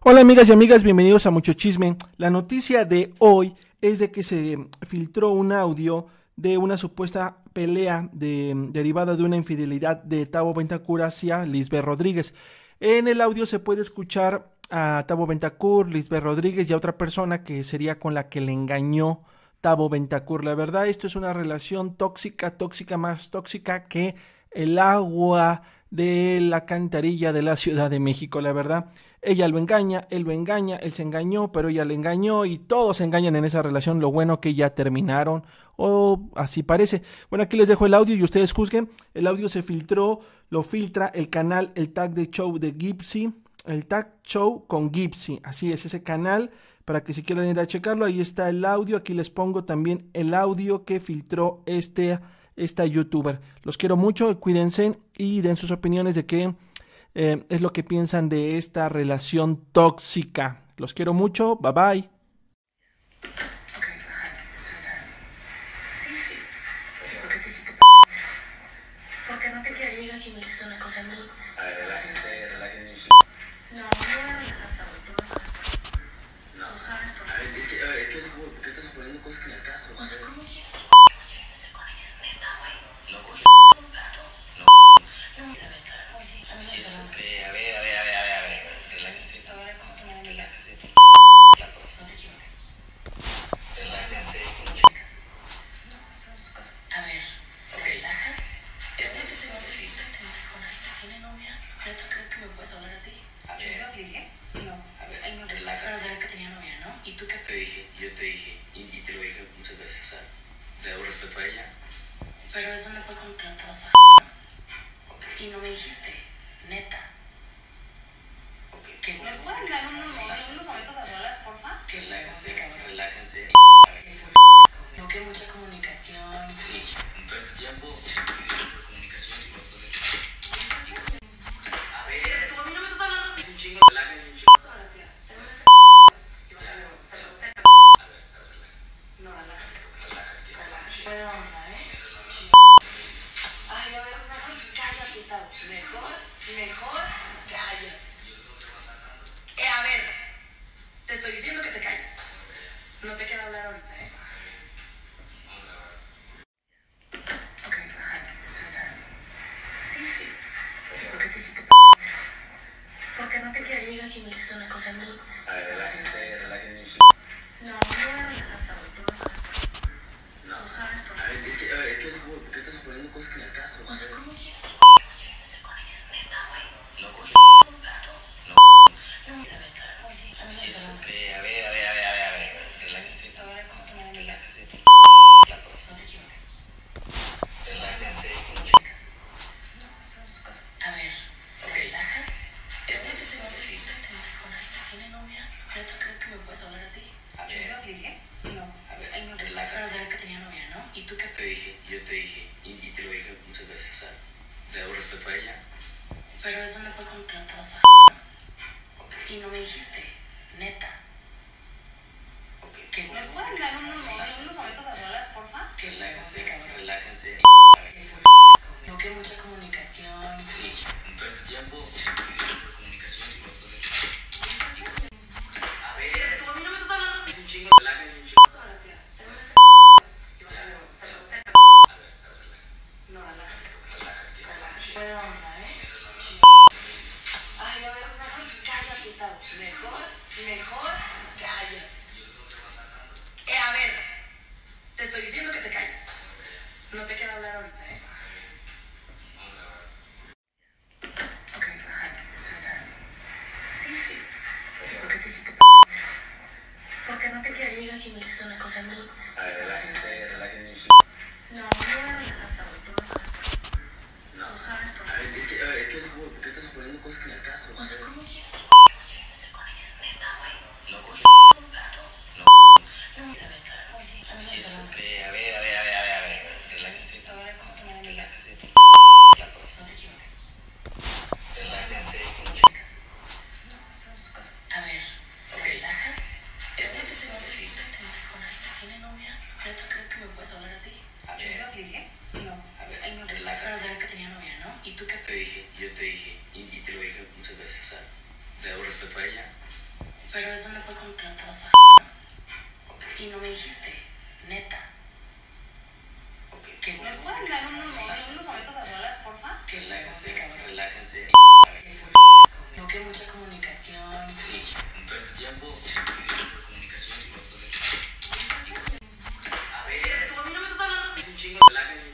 Hola amigas y amigas, bienvenidos a Mucho Chisme. La noticia de hoy es de que se filtró un audio de una supuesta pelea derivada de una infidelidad de Tabo Bentancur hacia Lisbeth Rodríguez. En el audio se puede escuchar a Tabo Bentancur, Lisbeth Rodríguez y a otra persona que sería con la que le engañó Tabo Bentancur. La verdad, esto es una relación tóxica, más tóxica que el agua de la alcantarilla de la Ciudad de México, la verdad. Ella lo engaña, él se engañó, pero ella le engañó y todos se engañan en esa relación. Lo bueno que ya terminaron, o así parece. Bueno, aquí les dejo el audio y ustedes juzguen. El audio se filtró, lo filtra el canal El Tag de Show de Gypsy, El Tag Show con Gypsy. Así es, ese canal, para que si quieren ir a checarlo, ahí está el audio. Aquí les pongo también el audio que filtró esta youtuber. Los quiero mucho, cuídense y den sus opiniones de qué es lo que piensan de esta relación tóxica. Los quiero mucho, bye bye. Porque no te quiero llegar si me dices una cosa a mí. A ver, relájense. No, no voy a relajarte, tú lo sabes por qué. No. Tú sabes por qué. A ver, es que ¿por qué estás suponiendo cosas que en el caso? O sea, ¿cómo llegas si no estoy con ella? Es neta, güey. No cogí. Un plato. No me sabes, oye, a mí no se me A ver. Relájese. A ver, ¿cómo se me llama? Relájese. Platos. No te equivoques. Relájese. No, eso es tu casa. A ver, ¿te relajas? Es que si te vas de fiesta y te metes con alguien que tiene novia, ¿neta crees que me puedes hablar así? A ¿Yo ver. lo obligué? No. A ver, Él me obligó. relájate. Pero sabes que tenía novia, ¿no? ¿Y tú qué? Yo te dije, y te lo dije muchas veces, o sea, le debo respeto a ella. Pero eso no fue cuando te la estabas bajando. Ok. Y no me dijiste, neta. Ok. ¿Qué ¿Nos pueden dar unos momentos a solas, porfa? Relájense. No, que mucha comunicación. Sí, en todo este tiempo siempre tuvimos comunicación y vosotros aquí. A ver, Tú a mí no me estás hablando así. es un chingo, relájense un chingo. Ahora, tía, tenemos que... Yo creo, se los tengo. A ver, No, relájate. relájate. Relájate. Buena onda, ¿eh? Ay, a ver, mejor cállate, Tavo. Mejor cállate. A ver, te estoy diciendo que te calles. No te quiero hablar ahorita, ¿eh? Ok, relájate. Sí. ¿Por qué te hiciste Porque no te quiero llegar si me dices una cosa a mí. A ver, relájense. No, no voy a relajarte, tú lo sabes por qué. No. Tú sabes por qué. A ver, es que ¿por qué estás suponiendo cosas que en el caso? O sea, ¿cómo llegas si no estoy con ella? Es neta, güey. No cogí. Un plato. No me sabes, oye, a mí no se me hace. A ver. Relájese. A ver, ¿cómo se me llama? Relájese. Platos. No te equivoques. Relájese. No, eso es tu casa. A ver, ¿te relajas? Es que si te vas de fiesta y te metes con alguien que tiene novia, ¿neta crees que me puedes hablar así? A ¿Yo lo ver, obligué? No. a ver, Él me obligó. relájate. Pero sabes que tenía novia, ¿no? ¿Y tú qué? Yo te dije, y te lo dije muchas veces, o sea, le debo respeto a ella. Pero eso no fue cuando te la estabas bajando. Ok. Y no me dijiste, neta. Ok. ¿Qué? ¿Nos pueden dar unos momentos a solas, porfa? Relájense. No, que mucha comunicación. Sí, en todo este tiempo siempre tuvimos comunicación y vosotros aquí. A ver, Tú a mí no me estás hablando así. es un chingo, relájense un chingo. Ahora, tía, tenemos que... Yo creo, se los tengo. A ver, No, relájate. relájate. Buena onda, ¿eh? Ay, a ver, mejor cállate, Tavo. Mejor cállate. A ver, te estoy diciendo que te calles. No te quiero hablar ahorita, ¿eh? Ok, relájate. Sí. ¿Por qué te hiciste Porque no te quiero llegar si me dices una cosa a mí. A ver, relájense. No, no voy a relajarte, tú lo sabes por qué. Tú sabes por qué. A ver, es que ¿por qué estás suponiendo cosas que en el caso? O sea, ¿cómo llegas si no estoy con ella? Es neta, güey. No cogí. Un plato. No me sabes, oye, a mí no se me hace. A ver. Relájese. A ver, ¿cómo se me llama? Relájese. Platos. No te equivoques. Relájese. No, eso es tu casa. A ver, ¿te relajas? Es que si te vas de fiesta y te metes con alguien que tiene novia, ¿neta crees que me puedes hablar así? A ¿Yo lo ver, obligué? No. Él me obligó. Pero sabes que tenía novia, ¿no? ¿Y tú qué? yo te dije, y te lo dije muchas veces, o sea, le debo respeto a ella. Pero eso no fue cuando te la estabas fajando. Ok, Y no me dijiste, neta. ok. Que ¿Nos pueden dar unos momentos a solas, porfa? Relájense, relájense. No, que mucha comunicación. Sí, en todo este tiempo, por comunicación y por estos hechos. A ver, Tú a mí no me estás hablando así. es un chingo. Relájense.